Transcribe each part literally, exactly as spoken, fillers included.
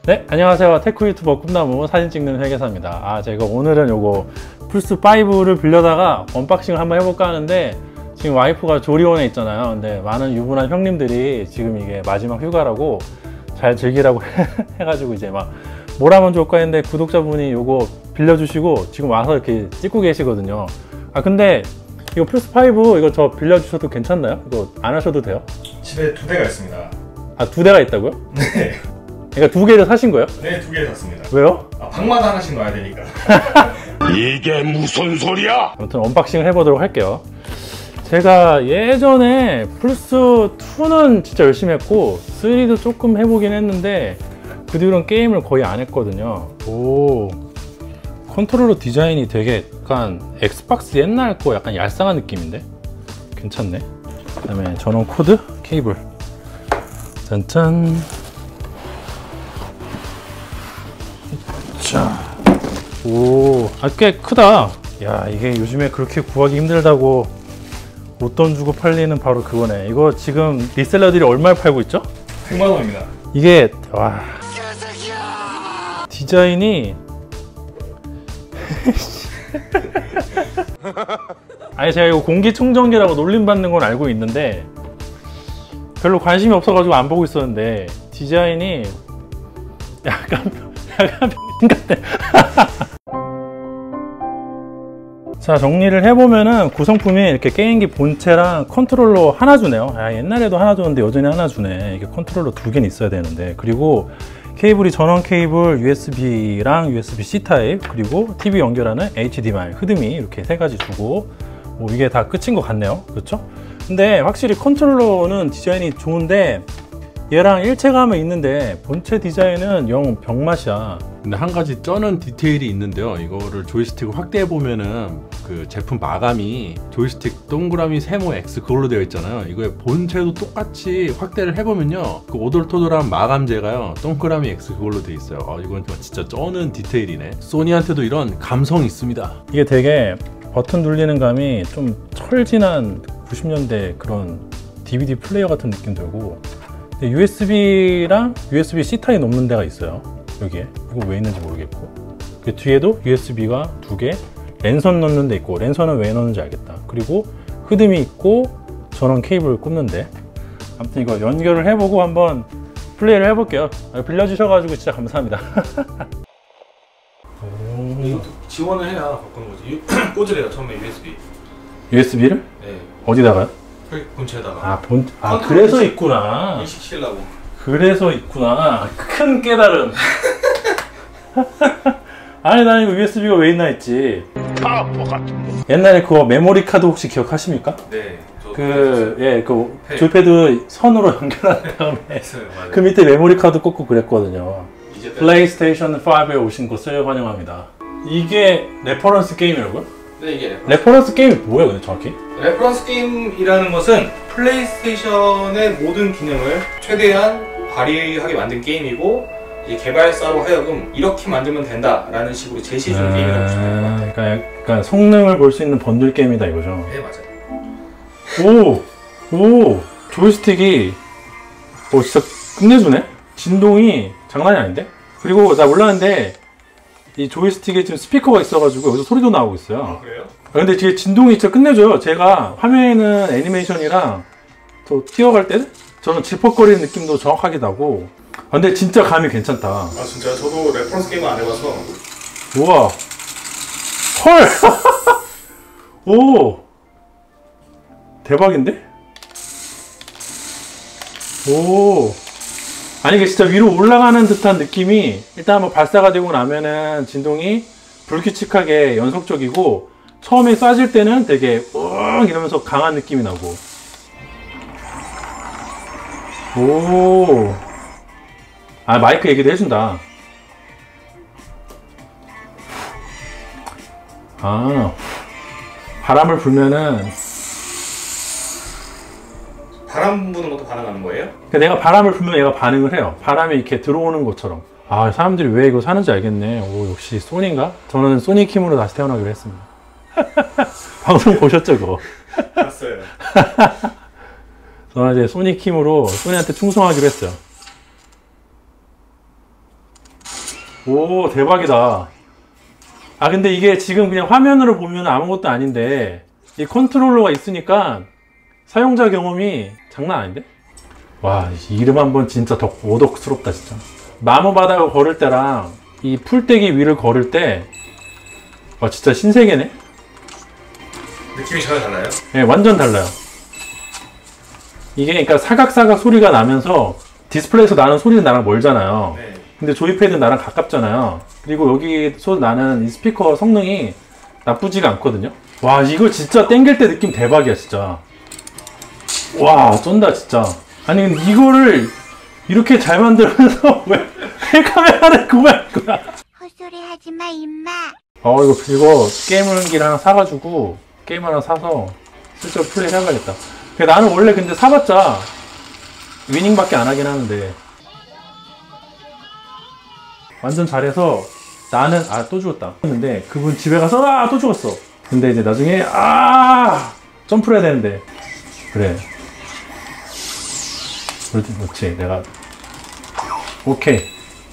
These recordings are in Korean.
네, 안녕하세요. 테크 유튜버 꿈나무 사진 찍는 회계사입니다. 아, 제가 오늘은 요거 플스 파이브를 빌려다가 언박싱을 한번 해볼까 하는데, 지금 와이프가 조리원에 있잖아요. 근데 많은 유부남 형님들이 지금 이게 마지막 휴가라고 잘 즐기라고 해가지고 이제 막 뭘 하면 좋을까 했는데, 구독자분이 요거 빌려주시고 지금 와서 이렇게 찍고 계시거든요. 아, 근데 이거 플스 파이브 이거 저 빌려주셔도 괜찮나요? 이거 안 하셔도 돼요? 집에 두 대가 있습니다. 아, 두 대가 있다고요? 네. 그러니까 두 개를 사신 거예요? 네, 두 개 샀습니다. 왜요? 아, 방마다 하나씩 놔야 되니까. 이게 무슨 소리야? 아무튼 언박싱을 해보도록 할게요. 제가 예전에 플스 투는 진짜 열심히 했고 쓰리도 조금 해보긴 했는데 그 뒤로는 게임을 거의 안 했거든요. 오, 컨트롤러 디자인이 되게 약간 엑스박스 옛날 거 약간 얄쌍한 느낌인데 괜찮네. 그 다음에 전원 코드 케이블 짠짠. 자, 오, 아, 꽤 크다. 야, 이게 요즘에 그렇게 구하기 힘들다고 못 주고 팔리는 바로 그거네. 이거 지금 리셀러들이 얼마에 팔고 있죠? 백만 원입니다. 이게 와, 디자인이 아니, 제가 이거 공기청정기라고 놀림받는 건 알고 있는데 별로 관심이 없어가지고 안 보고 있었는데 디자인이 약간 약간 같네. 자, 정리를 해보면은 구성품이 이렇게 게임기 본체랑 컨트롤러 하나 주네요. 아, 옛날에도 하나 줬는데 여전히 하나 주네. 이게 컨트롤러 두 개는 있어야 되는데. 그리고 케이블이 전원 케이블 유에스비랑 유에스비-C 타입, 그리고 티비 연결하는 에이치디엠아이 흐름이 이렇게 세 가지 주고, 뭐 이게 다 끝인 것 같네요. 그렇죠? 근데 확실히 컨트롤러는 디자인이 좋은데 얘랑 일체감은 있는데 본체 디자인은 영 병맛이야. 근데 한 가지 쩌는 디테일이 있는데요. 이거를 조이스틱을 확대해 보면은 그 제품 마감이 조이스틱 동그라미 세모 X 그걸로 되어 있잖아요. 이거의 본체도 똑같이 확대를 해보면요, 그 오돌토돌한 마감재가요 동그라미 X 그걸로 되어 있어요. 아, 이건 진짜 쩌는 디테일이네. 소니한테도 이런 감성이 있습니다. 이게 되게 버튼 눌리는 감이 좀 철진한 구십 년대 그런 디비디 플레이어 같은 느낌 들고, 유에스비랑 유에스비-C 타입 넣는 데가 있어요. 여기에 이거 왜 있는지 모르겠고, 그 뒤에도 유에스비가 두 개, 랜선 넣는 데 있고, 랜선은 왜 넣는지 알겠다. 그리고 흐름이 있고 전원 케이블 꽂는데, 아무튼 이거 연결을 해보고 한번 플레이를 해볼게요. 빌려주셔가지고 진짜 감사합니다. 이것도 지원을 해야 바꾸는 거지. 꽂으래요, 처음에 유에스비. 유에스비를? 네. 어디다가요? 본체에다가. 아, 본, 아, 그래서 있구나. 인식시키려고. 그래서 있구나. 큰 깨달음. 아니, 난 이거 유에스비가 왜 있나 했지. 바보 같은 거. 옛날에 그거 메모리 카드 혹시 기억하십니까? 네. 그, 예, 그 네. 조이패드 선으로 연결한 다음에 그 밑에 메모리 카드 꽂고 그랬거든요. 플레이스테이션 파이브에 오신 것을 환영합니다. 이게 레퍼런스 게임이라고요? 네, 이게 레퍼런스. 레퍼런스 게임이 뭐예요, 근데 정확히? 레퍼런스 게임이라는 것은 플레이스테이션의 모든 기능을 최대한 발휘하게 만든 게임이고, 이제 개발사로 하여금 이렇게 만들면 된다라는 식으로 제시해주는 아, 게임이라고 보시면 될 것 같아요. 그러니까 약간 성능을 볼 수 있는 번들 게임이다 이거죠? 네, 맞아요. 오! 오! 조이스틱이 오, 진짜 끝내주네? 진동이 장난이 아닌데? 그리고 나 몰랐는데 이 조이스틱에 지금 스피커가 있어가지고 여기서 소리도 나오고 있어요. 아, 그래요? 근데 뒤에 진동이 진짜 끝내줘요. 제가 화면에는 애니메이션이랑 또 뛰어갈 때 저는 질퍽거리는 느낌도 정확하게 나고. 근데 진짜 감이 괜찮다. 아, 진짜요? 저도 레퍼런스 게임을 안 해봐서. 우와. 헐! 오! 대박인데? 오! 아니, 이게 진짜 위로 올라가는 듯한 느낌이, 일단 한번 발사가 되고 나면은 진동이 불규칙하게 연속적이고, 처음에 쏴질 때는 되게 웅 이러면서 강한 느낌이 나고. 오. 아, 마이크 얘기도 해준다. 아, 바람을 불면은, 바람 부는 것도 반응하는 거예요? 내가 바람을 불면 얘가 반응을 해요. 바람이 이렇게 들어오는 것처럼. 아, 사람들이 왜 이거 사는지 알겠네. 오, 역시 소니인가? 저는 소니 킴으로 다시 태어나기로 했습니다. 방송 보셨죠, 그거? 봤어요. 저는 이제 소니 킴으로 소니한테 충성하기로 했어요. 오 대박이다. 아 근데 이게 지금 그냥 화면으로 보면 아무것도 아닌데 이 컨트롤러가 있으니까 사용자 경험이 장난 아닌데? 와 이름 한번 진짜 더 오덕스럽다 진짜. 나무 바닥을 걸을 때랑 이 풀떼기 위를 걸을 때 와 진짜 신세계네? 느낌이 전혀 달라요? 네 완전 달라요. 이게 그러니까 사각사각 소리가 나면서 디스플레이에서 나는 소리는 나랑 멀잖아요. 네. 근데 조이패드는 나랑 가깝잖아요. 그리고 여기서 나는 이 스피커 성능이 나쁘지가 않거든요. 와 이거 진짜 땡길 때 느낌 대박이야 진짜. 와 쩐다 진짜. 아니 근데 이거를 이렇게 잘 만들면서 왜, 왜 카메라를 구매할 거야? 헛소리 하지마 임마. 어 이거 이거 게임기를 하나 사가지고 게임 하나 사서 실제로 플레이 해봐야겠다. 나는 원래 근데 사봤자 위닝밖에 안 하긴 하는데 완전 잘해서 나는 아 또 죽었다 근데 그분 집에 가서 아 또 죽었어. 근데 이제 나중에 아 점프를 해야 되는데 그래 그렇지 그렇지 내가 오케이.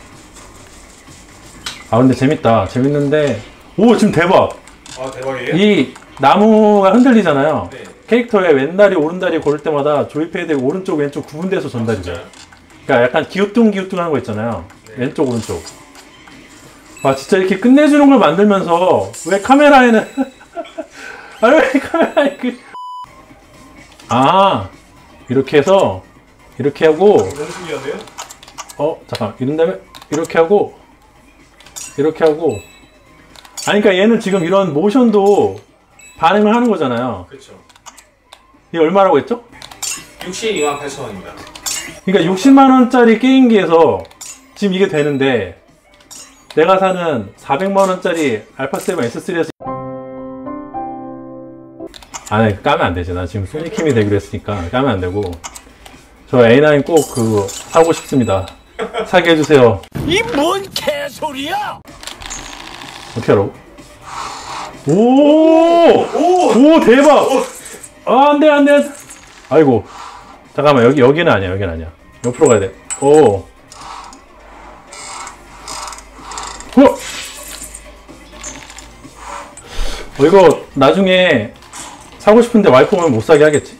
아 근데 재밌다. 재밌는데 오 지금 대박. 아 대박이에요? 이 나무가 흔들리잖아요. 네. 캐릭터의 왼다리 오른다리 고를 때마다 조이패드의 오른쪽 왼쪽 구분돼서 전달이 돼요. 그러니까 약간 기우뚱기우뚱 하는 거 있잖아요. 네. 왼쪽 오른쪽. 와 진짜 이렇게 끝내주는 걸 만들면서 왜 카메라에는 아 왜 카메라에 그... 아 이렇게 해서 이렇게 하고 너무 신기한데요? 어 잠깐 이런 다음에 이렇게 하고 이렇게 하고 아니 그러니까 얘는 지금 이런 모션도 반응을 하는 거잖아요. 그렇죠. 이게 얼마라고 했죠? 육십이만 팔천 원입니다. 그러니까 육십만 원짜리 게임기에서 지금 이게 되는데 내가 사는 사백만 원짜리 알파 세븐 에스 쓰리에서 아니 까면 안 되지. 나 지금 소니킴이 되기로 했으니까 까면 안 되고 저 에이 나인 꼭 그거 사고 싶습니다. 사게 해주세요. 이 뭔 개소리야? 어떻게 하라고? 오! 오! 오 대박! 아 안돼 안돼 안돼. 아이고 잠깐만 여기 여기는 아니야 여기는 아니야. 옆으로 가야 돼. 오. 어! 어 이거 나중에 사고 싶은데 와이프 오면 못 사게 하겠지?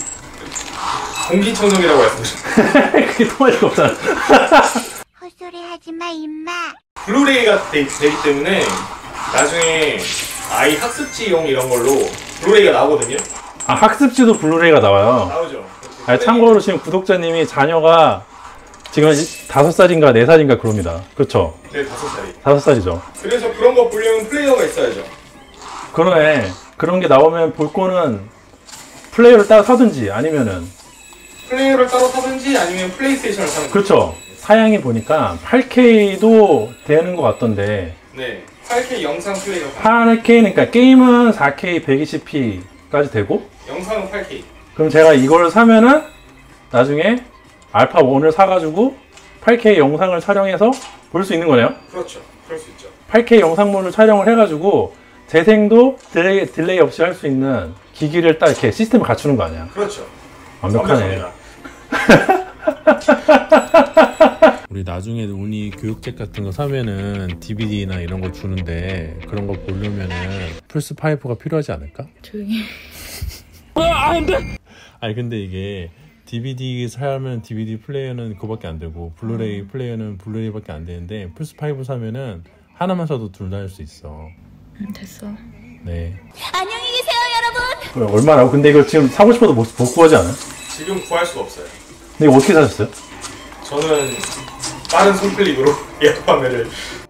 공기청정기라고 말씀하셨죠? 그게 통할 수가 없잖아. 헛소리 하지마 임마. 블루레이가 되, 되기 때문에 나중에 아이 학습지용 이런 걸로 블루레이가 나오거든요. 아 학습지도 블루레이가 나와요. 나오죠. 아 참고로 지금 구독자님이 자녀가 지금 다섯 살인가 네 살인가 그럽니다. 그렇죠? 네, 다섯 살이. 다섯 살이죠. 그래서 그런 거 보려면 플레이어가 있어야죠. 그러네. 그런 게 나오면 볼 거는 플레이어를 따로 사든지 아니면은 플레이어를 따로 사든지 아니면 플레이스테이션을 사는 거죠. 그렇죠. 사양이 보니까 팔 케이도 되는 것 같던데 네, 팔 케이 영상 플레이어. 팔 케이는 그러니까 게임은 사 케이 백이십 피까지 되고 영상은 팔 케이. 그럼 제가 이걸 사면은 나중에 알파 원을 사가지고 팔 케이 영상을 촬영해서 볼 수 있는 거네요. 그렇죠. 그럴 수 있죠. 팔 케이 영상물을 촬영을 해가지고 재생도 딜레이, 딜레이 없이 할 수 있는 기기를 딱 이렇게 시스템을 갖추는 거 아니야. 그렇죠. 완벽하네. 우리 나중에 운이 교육책 같은 거 사면은 디비디나 이런 거 주는데 그런 거 보려면은 플스 파이브가 필요하지 않을까? 조용히. 아니 근데 이게 디비디 사면 디비디 플레이어는 그거밖에 안 되고 블루레이 플레이어는 블루레이밖에 안 되는데 플스 파이브 사면은 하나만 사도 둘 다 할 수 있어. 응, 됐어. 네. 안녕히 계세요 여러분. 얼마라고? 근데 이거 지금 사고 싶어도 못, 못 구하지 않아요? 지금 구할 수가 없어요. 근데 이거 어떻게 사셨어요? 저는 빠른 손클릭으로 예약 판매를.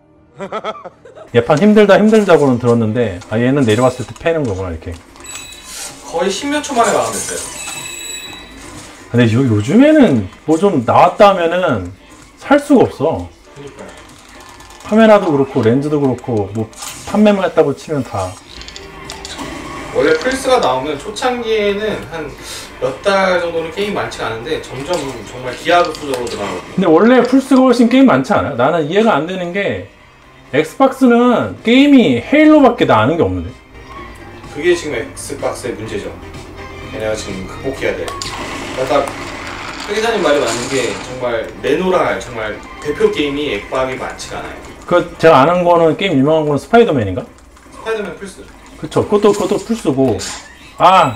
예판 힘들다 힘들다고는 들었는데 아 얘는 내려왔을 때 패는 거구나 이렇게. 거의 십몇 초 만에 마감됐어요. 근데 요, 요즘에는 뭐 좀 나왔다 하면은 살 수가 없어. 그러니까요. 카메라도 그렇고 렌즈도 그렇고 뭐 판매만 했다고 치면 다. 원래 플스가 나오면 초창기에는 한 몇 달 정도는 게임 많지가 않은데 점점 정말 기하급수적으로 늘어나거든요. 근데 원래 플스가 훨씬 게임 많지 않아요? 나는 이해가 안 되는 게 엑스박스는 게임이 헤일로밖에 나 아는 게 없는데. 그게 지금 엑스박스의 문제죠. 걔네가 지금 극복해야 돼. 그러니까 회 기자님 말이 맞는 게 정말 내놓으라 할 정말 대표 게임이 엑박이 많지가 않아요. 그 제가 아는 거는 게임 유명한 거는 스파이더맨인가? 스파이더맨 플스. 그쵸. 그것도 그것도 플스고. 아.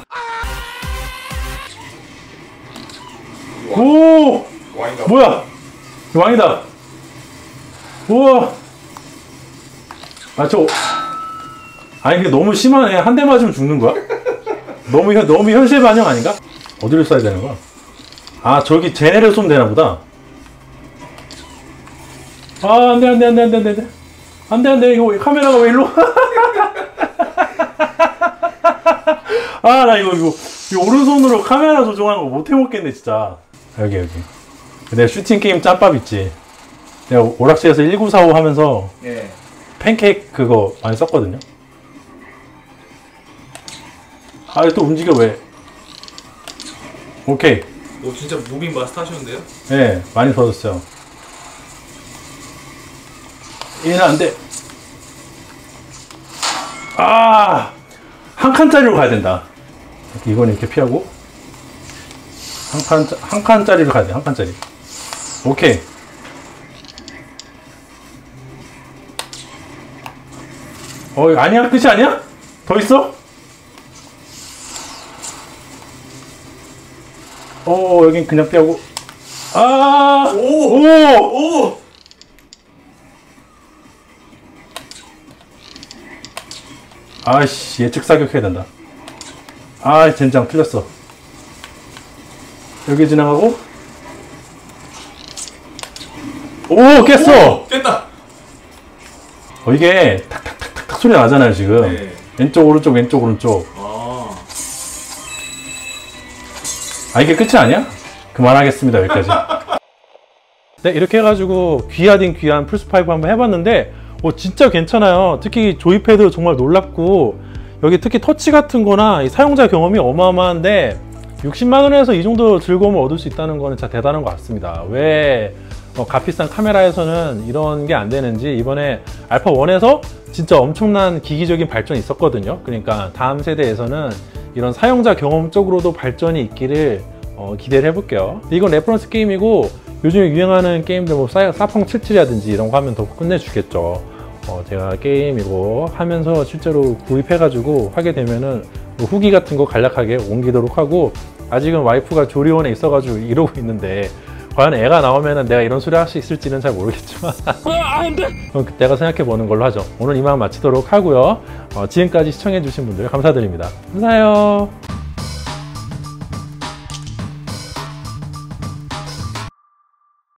오. 왕이다. 뭐야? 왕이다. 우와. 아 저. 아니 이게 너무 심하네. 한 대 맞으면 죽는 거야? 너무 현 너무 현실 반영 아닌가? 어디를 쏴야 되는 거야? 아 저기 쟤네를 쏘면 되나 보다. 아 안돼 안돼 안돼 안돼 안돼 안돼 안돼 이거 카메라가 왜 일로? 아 나 이거 이거 이 오른손으로 카메라 조종하는 거 못 해먹겠네 진짜. 여기 여기. 내가 슈팅 게임 짬밥 있지. 내가 오락실에서 일구사오 하면서 네. 팬케이크 그거 많이 썼거든요. 아 또 움직여 왜? 오케이. 오 진짜 무빙 마스터 하셨는데요? 네 많이 써줬어요. 얘는 안 돼. 아, 한 칸짜리로 가야 된다. 이건 이렇게 피하고 한 칸, 한 칸짜리로 가야 돼. 한 칸짜리. 오케이. 어, 아니야? 끝이 아니야? 더 있어? 어, 여긴 그냥 피하고. 아, 오, 오, 오. 아이씨, 예측 사격해야 된다. 아, 젠장 틀렸어. 여기 지나가고. 오, 깼어. 오, 깼다. 어, 이게 탁탁탁탁탁 소리 나잖아요 지금. 네. 왼쪽 오른쪽 왼쪽 오른쪽. 아, 아 이게 끝이 아니야? 그만하겠습니다 여기까지. 네 이렇게 해가지고 귀하딘 귀한 플스오 한번 해봤는데 어, 진짜 괜찮아요. 특히 조이패드 정말 놀랍고 여기 특히 터치 같은 거나 이 사용자 경험이 어마어마한데 육십만 원에서 이 정도 즐거움을 얻을 수 있다는 거는 진짜 대단한 것 같습니다. 왜 어, 값비싼 카메라에서는 이런 게 안 되는지 이번에 알파 원에서 진짜 엄청난 기기적인 발전이 있었거든요. 그러니까 다음 세대에서는 이런 사용자 경험적으로도 발전이 있기를 어, 기대를 해볼게요. 이건 레퍼런스 게임이고 요즘에 유행하는 게임들 뭐 사펑 칠십칠이라든지 이런 거 하면 더 끝내주겠죠. 어, 제가 게임 이거 하면서 실제로 구입해가지고 하게 되면은 뭐 후기 같은 거 간략하게 옮기도록 하고 아직은 와이프가 조리원에 있어가지고 이러고 있는데 과연 애가 나오면은 내가 이런 소리 할 수 있을지는 잘 모르겠지만 그럼 그때가 생각해 보는 걸로 하죠. 오늘 이만 마치도록 하고요. 어, 지금까지 시청해 주신 분들 감사드립니다. 감사해요.